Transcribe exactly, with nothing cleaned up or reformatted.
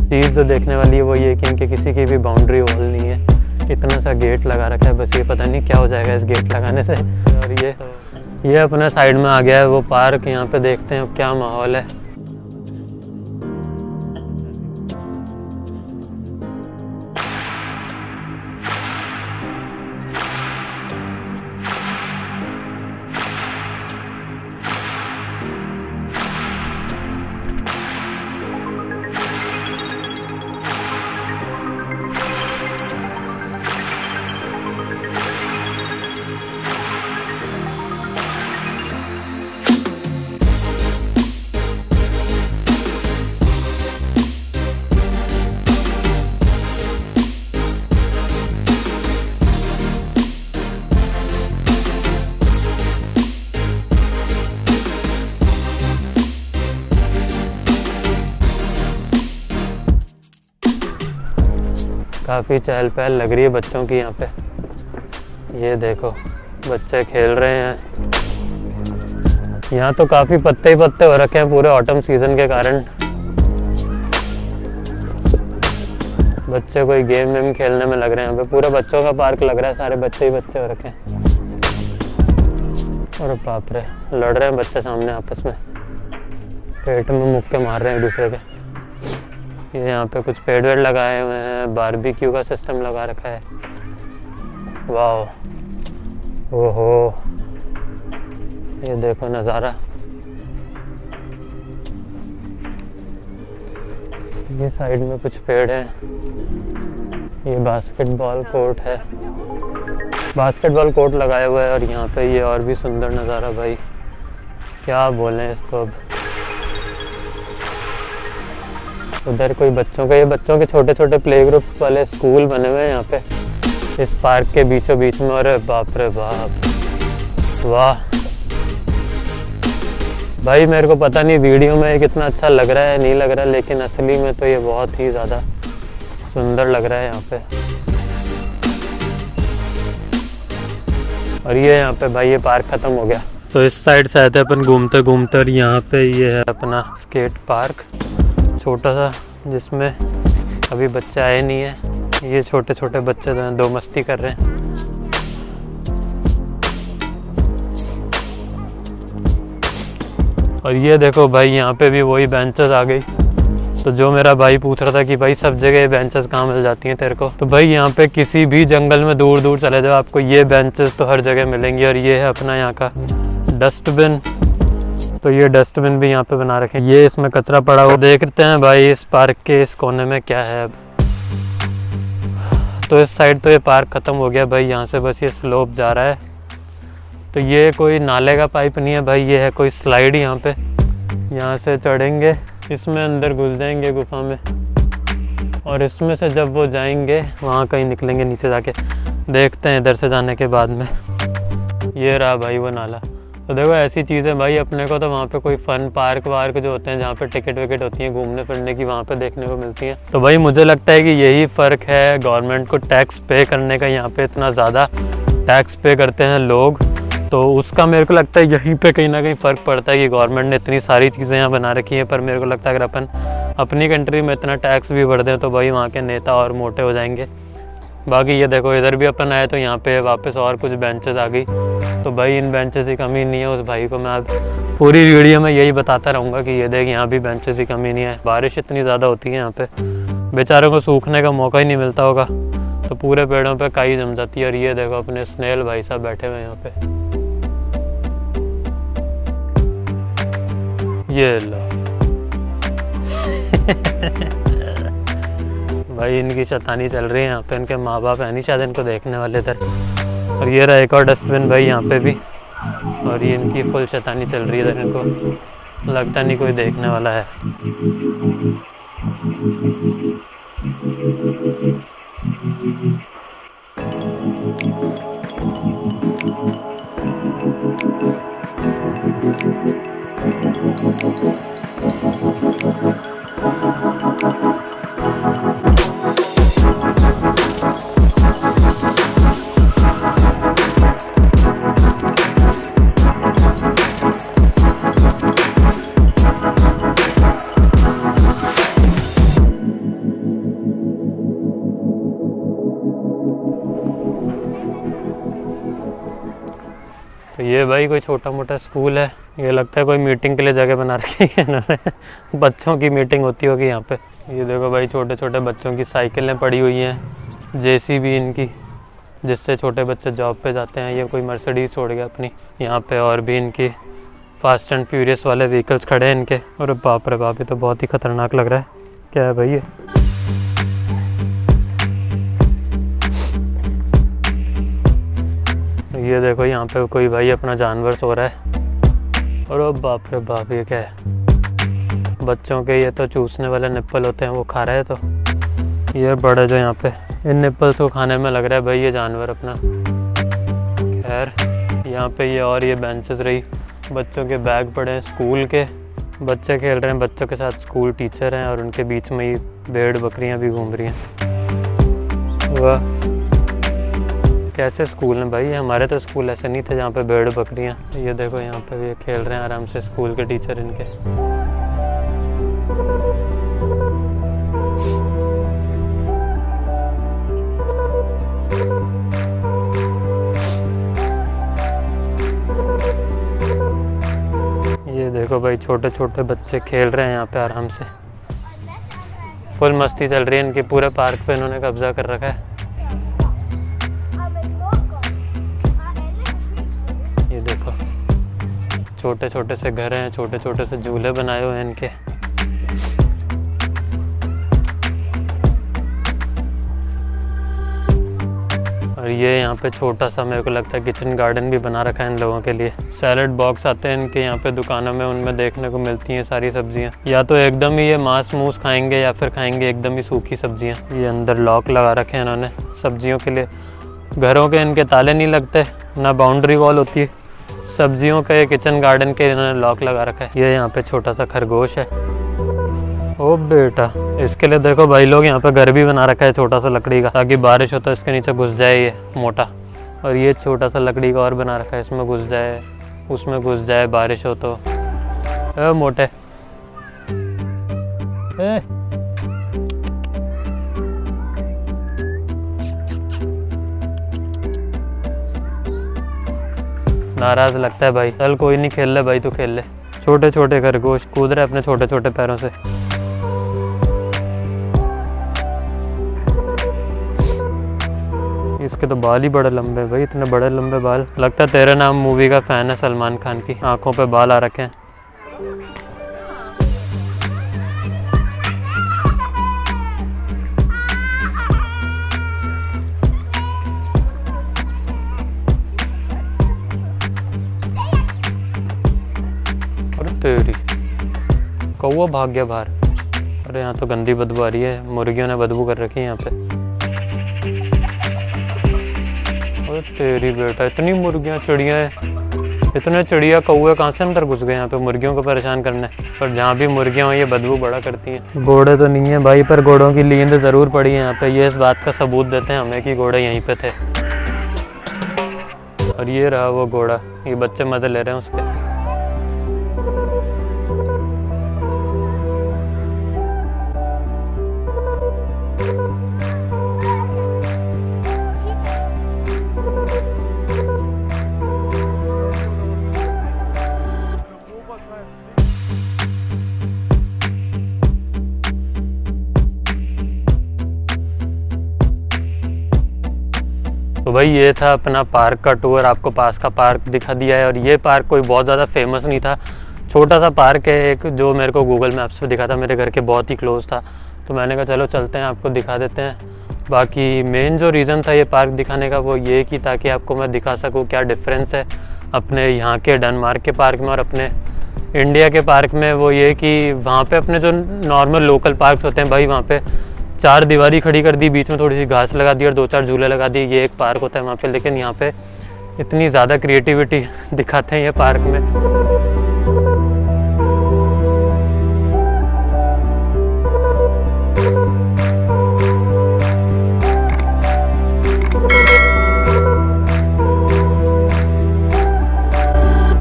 चीज़ जो देखने वाली है वो ये कि इनके किसी की भी बाउंड्री वॉल नहीं है, इतना सा गेट लगा रखा है। बस ये पता नहीं क्या हो जाएगा इस गेट लगाने से। और ये ये अपने साइड में आ गया है वो पार्क। यहाँ पे देखते हैं क्या माहौल है। काफ़ी चहल पहल लग रही है बच्चों की यहाँ पे। ये देखो बच्चे खेल रहे हैं। यहाँ तो काफ़ी पत्ते ही पत्ते हो रखे हैं पूरे ऑटम सीजन के कारण। बच्चे कोई गेम वेम खेलने में लग रहे हैं। यहाँ पे पूरा बच्चों का पार्क लग रहा है, सारे बच्चे ही बच्चे हो रखे हैं। और बाप रे, लड़ रहे हैं बच्चे सामने आपस में, पेट में मुक्के मार रहे हैं एक दूसरे के। ये यहाँ पे कुछ पेड़ वेड़ लगाए हुए हैं, बारबेक्यू का सिस्टम लगा रखा है। वाह, ओहो, ये देखो नज़ारा। ये साइड में कुछ पेड़ हैं। ये बास्केटबॉल कोर्ट है, बास्केटबॉल कोर्ट लगाया हुआ है। और यहाँ पे ये और भी सुंदर नज़ारा भाई, क्या बोलें इसको। अब उधर कोई बच्चों का, ये बच्चों के छोटे छोटे प्ले ग्रुप वाले स्कूल बने हुए हैं यहाँ पे इस पार्क के बीचों बीच में। और बाप रे बाप, वाह भाई, मेरे को पता नहीं वीडियो में ये कितना अच्छा लग रहा है नहीं लग रहा है, लेकिन असली में तो ये बहुत ही ज़्यादा सुंदर लग रहा है यहाँ पे। और ये यहाँ पे भाई ये पार्क ख़त्म हो गया, तो इस साइड से आए थे अपन घूमते घूमते। और यहाँ पे ये है अपना स्केट पार्क छोटा सा, जिसमें अभी बच्चे आए नहीं है। ये छोटे छोटे बच्चे जो हैं दो मस्ती कर रहे हैं। और ये देखो भाई, यहाँ पे भी वही बेंचेस आ गई। तो जो मेरा भाई पूछ रहा था कि भाई सब जगह ये बेंचेस कहाँ मिल जाती हैं तेरे को, तो भाई यहाँ पे किसी भी जंगल में दूर दूर चले जाओ, आपको ये बेंचेस तो हर जगह मिलेंगी। और ये है अपना यहाँ का डस्टबिन। तो ये डस्टबिन भी यहाँ पे बना रखे हैं। ये इसमें कचरा पड़ा हुआ, देखते हैं भाई इस पार्क के इस कोने में क्या है अब। तो इस साइड तो ये पार्क ख़त्म हो गया भाई, यहाँ से बस ये स्लोप जा रहा है। तो ये कोई नाले का पाइप नहीं है भाई, ये है कोई स्लाइड। यहाँ पे यहाँ से चढ़ेंगे, इसमें अंदर घुस जाएंगे गुफा में, और इसमें से जब वो जाएंगे वहाँ कहीं निकलेंगे नीचे जाके। देखते हैं इधर से जाने के बाद में। ये रहा भाई वो नाला। तो देखो ऐसी चीज़ें भाई, अपने को तो वहाँ पे कोई फन पार्क वार्क जो होते हैं जहाँ पे टिकट विकेट होती हैं घूमने फिरने की, वहाँ पे देखने को मिलती हैं। तो भाई मुझे लगता है कि यही फ़र्क है गवर्नमेंट को टैक्स पे करने का। यहाँ पे इतना ज़्यादा टैक्स पे करते हैं लोग, तो उसका मेरे को लगता है यहीं पे कहीं ना कहीं फ़र्क पड़ता है कि गवर्नमेंट ने इतनी सारी चीज़ें यहाँ बना रखी हैं। पर मेरे को लगता है अगर अपन अपनी कंट्री में इतना टैक्स भी भर दें तो भाई वहाँ के नेता और मोटे हो जाएंगे। बाकी ये देखो इधर भी अपन आए तो यहाँ पे वापस और कुछ बेंचेस आ गई। तो भाई इन बेंचेस की कमी नहीं है। उस भाई को मैं अब पूरी वीडियो में यही बताता रहूँगा कि ये देख यहाँ भी बेंचेस की कमी नहीं है। बारिश इतनी ज़्यादा होती है यहाँ पे, बेचारों को सूखने का मौका ही नहीं मिलता होगा, तो पूरे पेड़ों पे काई जम जाती है। और ये देखो अपने स्नेल भाई साहब बैठे हुए हैं यहाँ पे। ये लो भाई इनकी शैतानी चल रही है यहाँ पे, इनके माँ बाप है नहीं शायद इनको देखने वाले इधर। और ये रहा एक और डस्टबिन भाई यहाँ पे भी, और ये इनकी फुल शैतानी चल रही है इधर, इनको लगता नहीं कोई देखने वाला है। भाई कोई छोटा मोटा स्कूल है, ये लगता है कोई मीटिंग के लिए जगह बना रखी है इन्होंने। बच्चों की मीटिंग होती होगी यहाँ पे। ये देखो भाई छोटे छोटे बच्चों की साइकिलें पड़ी हुई हैं, जेसीबी इनकी, जिससे छोटे बच्चे जॉब पे जाते हैं। ये कोई मर्सिडीज छोड़ गया अपनी। यहाँ पे और भी इनकी फास्ट एंड फ्यूरियस वाले व्हीकल्स खड़े हैं इनके। और बाप रे बाप, ये तो बहुत ही खतरनाक लग रहा है। क्या है भाई ये? ये देखो यहाँ पे कोई भाई अपना जानवर सो रहा है। और ओ बाप रे बाप, ये क्या है? बच्चों के ये तो चूसने वाले निप्पल होते हैं, वो खा रहे हैं। तो ये बड़े जो यहाँ पे इन निप्पल्स को खाने में लग रहा है भाई ये जानवर अपना। खैर यहाँ पे ये और ये बेंचेस रही, बच्चों के बैग पड़े हैं स्कूल के, बच्चे खेल रहे हैं, बच्चों के साथ स्कूल टीचर हैं और उनके बीच में ही भेड़ बकरियां भी घूम रही हैं। वाह, कैसे स्कूल हैं भाई, हमारे तो स्कूल ऐसे नहीं थे जहाँ पे भेड़ बकरियां। ये देखो यहाँ पे ये खेल रहे हैं आराम से स्कूल के टीचर इनके। ये देखो भाई छोटे छोटे बच्चे खेल रहे हैं यहाँ पे आराम से, फुल मस्ती चल रही है इनकी। पूरे पार्क पे इन्होंने कब्जा कर रखा है। ये देखो छोटे छोटे से घर हैं, छोटे छोटे से झूले बनाए हुए हैं इनके। और ये यहाँ पे छोटा सा मेरे को लगता है किचन गार्डन भी बना रखा है इन लोगों के लिए। सैलेड बॉक्स आते हैं इनके यहाँ पे दुकानों में, उनमें देखने को मिलती हैं सारी सब्जियाँ। या तो एकदम ही ये मांस मूस खाएंगे या फिर खाएंगे एकदम ही सूखी सब्जियाँ। ये अंदर लॉक लगा रखे हैं इन्होंने सब्जियों के लिए। घरों के इनके ताले नहीं लगते, ना बाउंड्री वॉल होती है। सब्जियों के किचन गार्डन के इन्होंने लॉक लगा रखा है। ये यहाँ पे छोटा सा खरगोश है। ओ बेटा, इसके लिए देखो भाई लोग यहाँ पे घर भी बना रखा है छोटा सा लकड़ी का, ताकि बारिश हो तो इसके नीचे घुस जाए ये मोटा। और ये छोटा सा लकड़ी का और बना रखा है, इसमें घुस जाए, उसमें घुस जाए, बारिश हो तो। ए मोटे, ए नाराज लगता है भाई। चल कोई नहीं, खेल ले भाई, तू खेल ले। छोटे छोटे खरगोश कूद रहे अपने छोटे छोटे पैरों से। इसके तो बाल ही बड़े लंबे भाई, इतने बड़े लंबे बाल। लगता है तेरे नाम मूवी का फैन है सलमान खान की, आंखों पे बाल आ रखे हैं। तेरी कौवा भाग गया बाहर। अरे यहाँ तो गंदी बदबू आ रही है, मुर्गियों ने बदबू कर रखी है यहाँ पे। अरे तेरी बेटा, इतनी मुर्गियाँ चिड़िया है, इतने चिड़िया कौवे कहाँ से अंदर घुस गए यहाँ पे मुर्गियों को परेशान करने। पर जहाँ भी मुर्गियाँ हुई ये बदबू बड़ा करती हैं। घोड़े तो नहीं है भाई, पर घोड़ों की नींद ज़रूर पड़ी है यहाँ पे। ये इस बात का सबूत देते हैं हमें कि घोड़े यहीं पे थे। और ये रहा वो घोड़ा, ये बच्चे मजे ले रहे हैं उसके। तो भाई ये था अपना पार्क का टूर, आपको पास का पार्क दिखा दिया है। और ये पार्क कोई बहुत ज़्यादा फेमस नहीं था, छोटा सा पार्क है एक, जो मेरे को गूगल मैप्स पे दिखा था, मेरे घर के बहुत ही क्लोज था। तो मैंने कहा चलो चलते हैं, आपको दिखा देते हैं। बाकी मेन जो रीज़न था ये पार्क दिखाने का वो ये कि ताकि आपको मैं दिखा सकूँ क्या डिफरेंस है अपने यहाँ के डेनमार्क के पार्क में और अपने इंडिया के पार्क में। वो ये कि वहाँ पे अपने जो नॉर्मल लोकल पार्क्स होते हैं भाई, वहाँ पे चार दीवारी खड़ी कर दी, बीच में थोड़ी सी घास लगा दी और दो चार झूले लगा दिए, ये एक पार्क होता है वहाँ पे। लेकिन यहाँ पे इतनी ज़्यादा क्रिएटिविटी दिखाते हैं ये पार्क में।